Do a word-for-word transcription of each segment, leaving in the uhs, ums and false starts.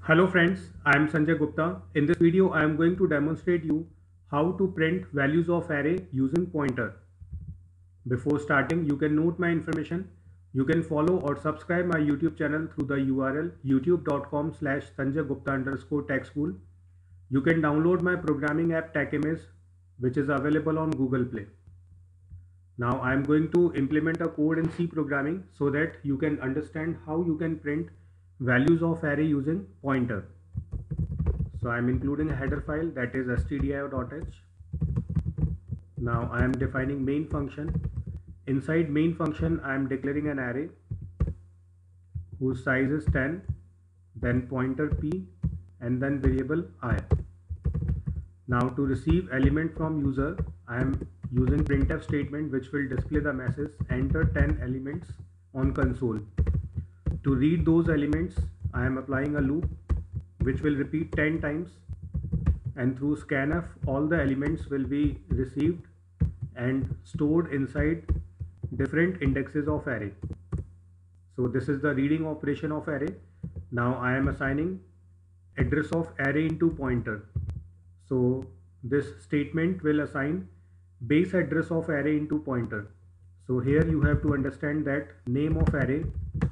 Hello friends, I am Sanjay Gupta. In this video, I am going to demonstrate you how to print values of array using pointer. Before starting, you can note my information. You can follow or subscribe my YouTube channel through the U R L youtube.com slash Sanjay Gupta underscore tech school. You can download my programming app TechImage, which is available on Google Play. Now I am going to implement a code in C programming so that you can understand how you can print values of array using pointer. So I am including a header file, that is stdio.h. Now I am defining main function. Inside main function I am declaring an array whose size is ten, then pointer p, and then variable I. Now to receive element from user, I am using printf statement which will display the message enter ten elements on console. To read those elements, I am applying a loop which will repeat ten times, and through scanf all the elements will be received and stored inside different indexes of array. So this is the reading operation of array. Now I am assigning address of array into pointer. So this statement will assign base address of array into pointer. So here you have to understand that name of array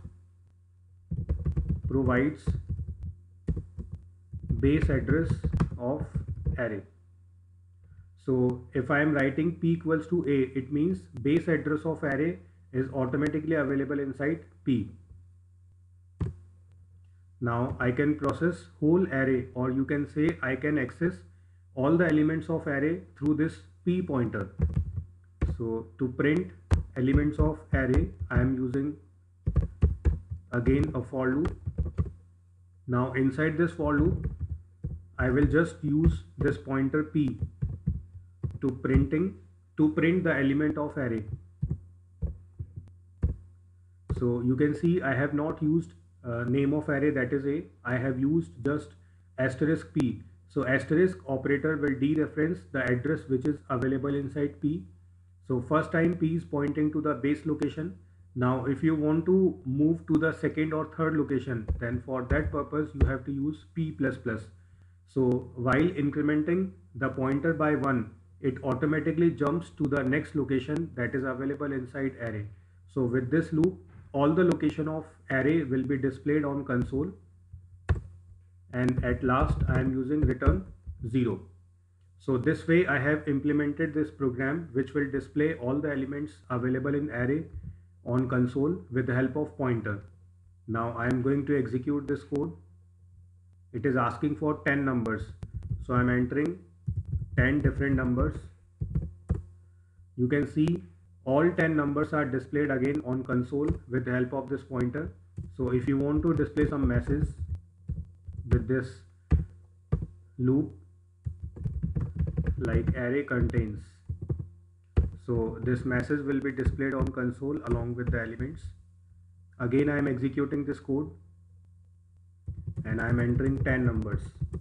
provides base address of array. So if I am writing p equals to a, it means base address of array is automatically available inside p. Now I can process whole array, or you can say I can access all the elements of array through this p pointer. So to print elements of array, I am using again a for loop. Now inside this for loop, I will just use this pointer p to printing to print the element of array. So you can see I have not used uh, name of array, that is a. I have used just asterisk p. So asterisk operator will dereference the address which is available inside p. So first time p is pointing to the base location. Now if you want to move to the second or third location, then for that purpose you have to use p plus plus. So while incrementing the pointer by one, it automatically jumps to the next location that is available inside array. So with this loop, all the location of array will be displayed on console, and at last I am using return zero. So this way I have implemented this program which will display all the elements available in array on console with the help of pointer. Now I am going to execute this code. It is asking for ten numbers, so I am entering ten different numbers. You can see all ten numbers are displayed again on console with the help of this pointer. So if you want to display some message with this loop, like array contains, so this message will be displayed on console along with the elements. Again I am executing this code and I am entering ten numbers.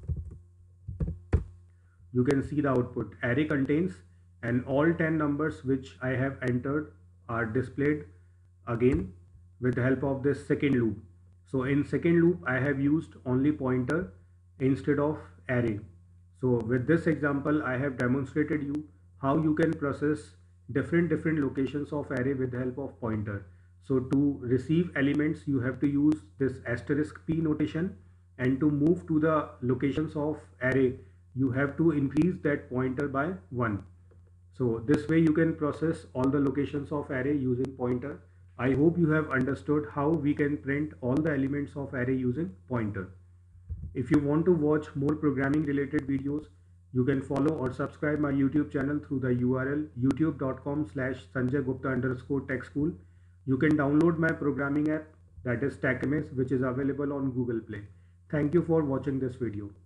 You can see the output array contains, and all ten numbers which I have entered are displayed again with the help of this second loop. So in second loop I have used only pointer instead of array. So with this example I have demonstrated you how you can process different different locations of array with the help of pointer. So to receive elements you have to use this asterisk p notation, and to move to the locations of array you have to increase that pointer by one. So this way you can process all the locations of array using pointer. I hope you have understood how we can print all the elements of array using pointer. If you want to watch more programming related videos, you can follow or subscribe my YouTube channel through the U R L youtube.com slash Sanjay Gupta underscore tech school. You can download my programming app, that is TechImage, which is available on Google Play. Thank you for watching this video.